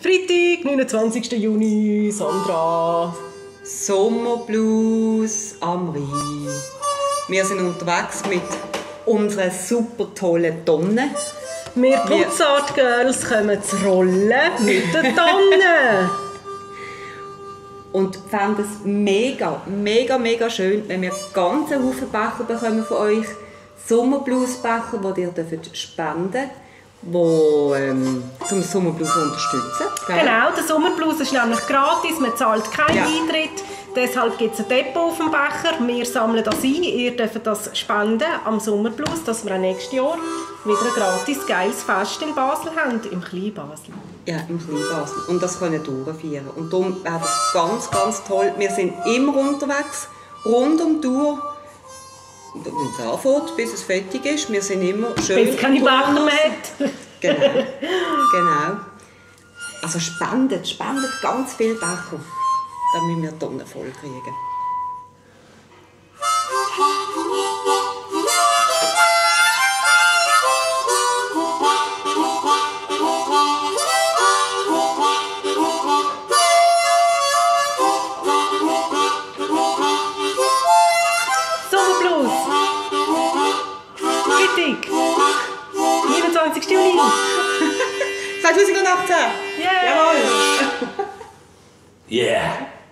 Freitag, 29. Juni, Sandra. Sommerblues am Rhein. Wir sind unterwegs mit unseren super tollen Tonnen. Wir Putzart Girls kommen zu rollen mit der Tonne. Und fanden es mega schön, wenn wir ganz Haufen Becher bekommen von euch. Sommerbluesbecher, die ihr spenden dürft, die zum Sommerblues unterstützen. Genau, der Sommerblues ist nämlich gratis, man zahlt keinen Eintritt. Deshalb gibt es ein Depot auf dem Becher. Wir sammeln das ein, ihr dürft das spenden am Sommerblues, dass wir auch nächstes Jahr wieder ein gratis geiles Fest in Basel haben, im Kleinbasel. Ja, im Kleinbasel. Und das können wir durchführen. Und darum wäre das ganz toll. Wir sind immer unterwegs, rund um die Uhr. Wenn es anfängt, bis es fertig ist. Wir sind immer schön. Wenn es keine Becher mehr hat. Genau. Also spendet ganz viele Becher, damit wir Tonnen voll kriegen. Sommerblues. Freitag. 29. Juni. 2018! Yeah. Jawohl! Yeah!